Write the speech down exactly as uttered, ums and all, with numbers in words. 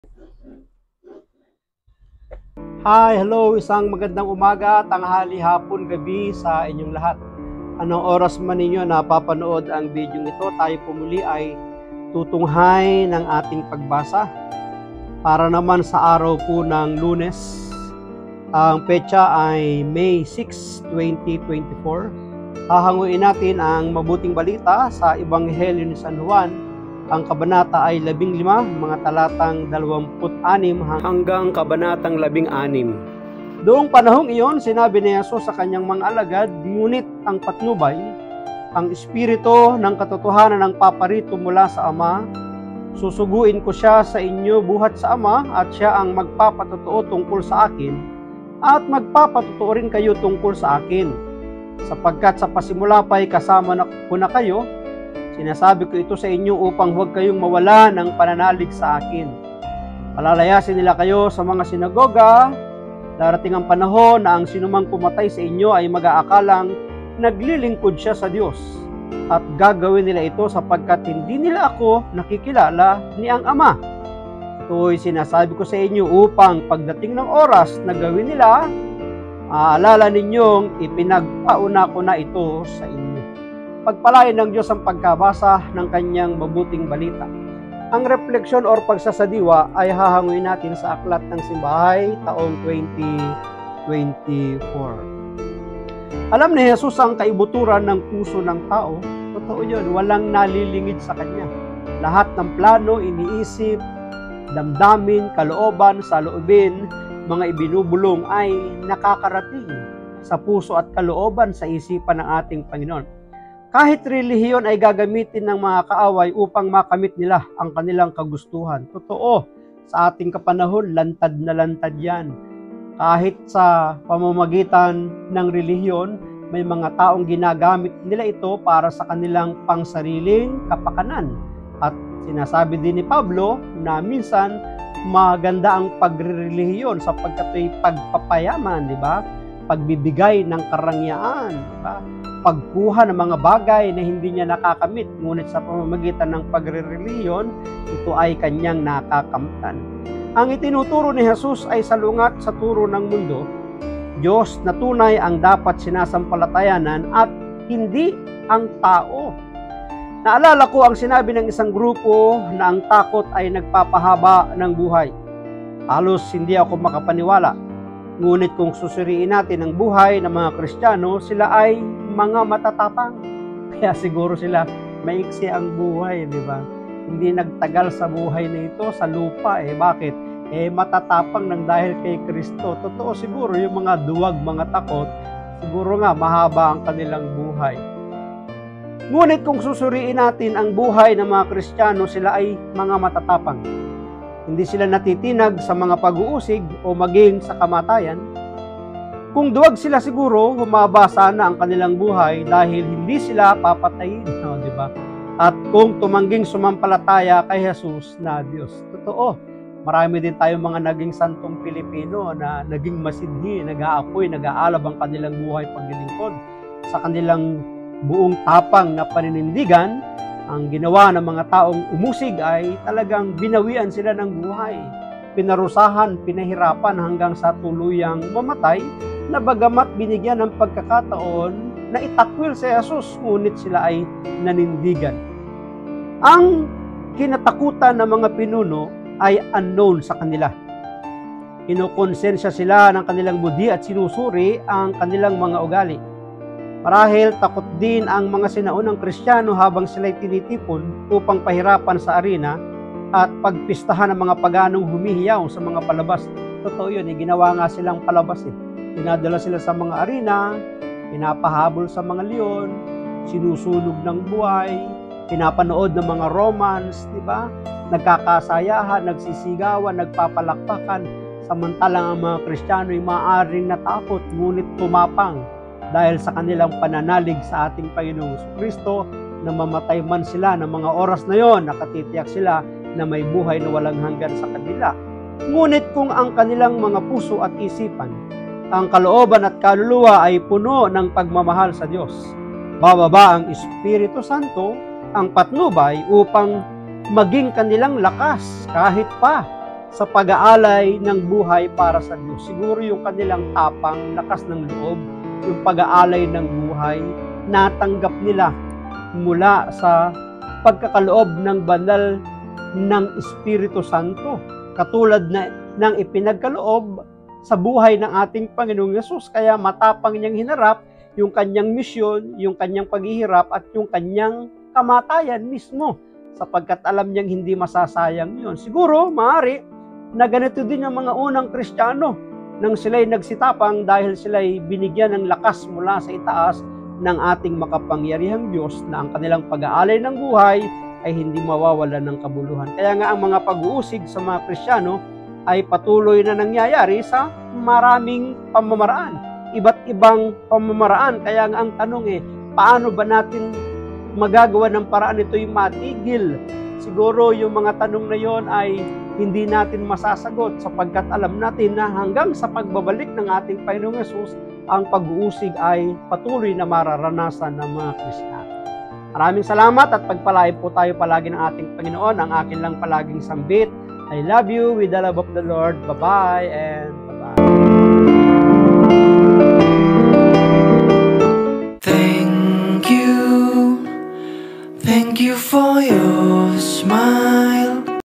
Hi, hello, isang magandang umaga, tanghali, hapon, gabi sa inyong lahat. Anong oras man ninyo na papanood ang video ito, tayo pumuli ay tutunghay ng ating pagbasa para naman sa araw po ng Lunes. Ang petsa ay May six, twenty twenty-four. Hahanguin natin ang mabuting balita sa Ebanghelyo ni San Juan. Ang kabanata ay labing lima, mga talatang dalawamput anim hanggang kabanatang labing anim. Doong panahong iyon, sinabi ni Jesus sa kanyang mga alagad, ngunit ang patnubay, ang espiritu ng katotohanan ng paparito mula sa Ama, susuguin ko siya sa inyo buhat sa Ama at siya ang magpapatotoo tungkol sa akin at magpapatotoo rin kayo tungkol sa akin. Sapagkat sa pasimula pa'y kasama na ko na kayo, sinasabi ko ito sa inyo upang huwag kayong mawala ng pananalig sa akin. Palalayasin nila kayo sa mga sinagoga. Darating ang panahon na ang sinumang pumatay sa inyo ay mag-aakalang naglilingkod siya sa Diyos. At gagawin nila ito sapagkat hindi nila ako nakikilala ni ang Ama. Ito'y sinasabi ko sa inyo upang pagdating ng oras na gawin nila, maaalala ninyong ipinagpauna ko na ito sa inyo. Pagpalain ng Diyos ang pagkabasa ng kanyang mabuting balita. Ang refleksyon or pagsasadiwa ay hahanguin natin sa Aklat ng Simbahay taong twenty twenty-four. Alam ni Jesus ang kaibuturan ng puso ng tao. Totoo yun, walang nalilingid sa kanya. Lahat ng plano, iniisip, damdamin, kalooban, saloobin, mga ibinubulong ay nakakarating sa puso at kalooban sa isipan ng ating Panginoon. Kahit relihiyon ay gagamitin ng mga kaaway upang makamit nila ang kanilang kagustuhan. Totoo, sa ating kapanahon, lantad na lantad yan. Kahit sa pamamagitan ng relihiyon, may mga taong ginagamit nila ito para sa kanilang pangsariling kapakanan. At sinasabi din ni Pablo na minsan maganda ang pagre-relihiyon sapagkat ito'y pagpapayaman, di ba? Pagbibigay ng karangyaan, di ba? Pagkuha ng mga bagay na hindi niya nakakamit, ngunit sa pamamagitan ng pagre-reliyon, ito ay kanyang nakakamtan. Ang itinuturo ni Jesus ay salungat sa turo ng mundo, Diyos na tunay ang dapat sinasampalatayanan at hindi ang tao. Naalala ko ang sinabi ng isang grupo na ang takot ay nagpapahaba ng buhay. Halos hindi ako makapaniwala. Ngunit kung susuriin natin ang buhay ng mga Kristiyano, sila ay mga matatapang. Kaya siguro sila maiksi ang buhay, di ba? Hindi nagtagal sa buhay na ito sa lupa. Eh bakit? Eh matatapang ng dahil kay Kristo. Totoo siguro yung mga duwag, mga takot, siguro nga mahaba ang kanilang buhay. Ngunit kung susuriin natin ang buhay ng mga Kristiyano, sila ay mga matatapang. Hindi sila natitinag sa mga pag-uusig o maging sa kamatayan. Kung duwag sila siguro, humaba sana ang kanilang buhay dahil hindi sila papatayin, no, di ba? At kung tumangging sumampalataya kay Jesus na Diyos. Totoo, marami din tayong mga naging santong Pilipino na naging masidhi, nag-aapoy, nag-aalab ang kanilang buhay paglilingkod sa kanilang buong tapang na paninindigan. Ang ginawa ng mga taong umusig ay talagang binawian sila ng buhay. Pinarusahan, pinahirapan hanggang sa tuluyang mamatay na bagamat binigyan ng pagkakataon na itakwil si Jesus, ngunit sila ay nanindigan. Ang kinatakutan ng mga pinuno ay unknown sa kanila. Kinukonsensya sila ng kanilang budi at sinusuri ang kanilang mga ugali. Marahil takot din ang mga sinaunang Kristiyano habang sila'y tinitipon upang pahirapan sa arena at pagpistahan ng mga paganong humihiyaw sa mga palabas. Totoo yun, eh, ginawa nga silang palabas. Eh. Pinadala sila sa mga arena, pinapahabol sa mga leon, sinusunog ng buhay, pinapanood ng mga romance, di ba? Nagkakasayahan, nagsisigawan, nagpapalakpakan, samantalang ang mga Kristiyano ay maaaring natakot, ngunit tumapang dahil sa kanilang pananalig sa ating Panginoong Kristo na mamatay man sila ng mga oras na yon, nakatitiyak sila na may buhay na walang hanggan sa kanila. Ngunit kung ang kanilang mga puso at isipan, ang kalooban at kaluluwa ay puno ng pagmamahal sa Diyos, bababa ang Espiritu Santo, ang patnubay upang maging kanilang lakas kahit pa sa pag-aalay ng buhay para sa Diyos. Siguro yung kanilang tapang, lakas ng loob, yung pag-aalay ng buhay, natanggap nila mula sa pagkakaloob ng banal ng Espiritu Santo. Katulad na ng ipinagkaloob sa buhay ng ating Panginoong Yesus. Kaya matapang niyang hinarap yung kanyang misyon, yung kanyang paghihirap at yung kanyang kamatayan mismo, sapagkat alam niyang hindi masasayang yun. Siguro, maaari, na ganito din ang mga unang Kristiyano nang sila'y nagsitapang dahil sila'y binigyan ng lakas mula sa itaas ng ating makapangyarihang Diyos na ang kanilang pag-aalay ng buhay ay hindi mawawalan ng kabuluhan. Kaya nga ang mga pag-uusig sa mga Kristiyano ay patuloy na nangyayari sa maraming pamamaraan. Iba't ibang pamamaraan. Kaya nga ang tanong eh, paano ba natin magagawa ng paraan ito'y matigil? Siguro yung mga tanong na yon ay hindi natin masasagot sapagkat alam natin na hanggang sa pagbabalik ng ating Panginoong Yesus, ang pag-uusig ay patuloy na mararanasan ng mga Kristiyano. Maraming salamat at pagpalain po tayo palagi ng ating Panginoon. Ang akin lang palaging sambit, I love you with the love of the Lord. Bye-bye and bye-bye.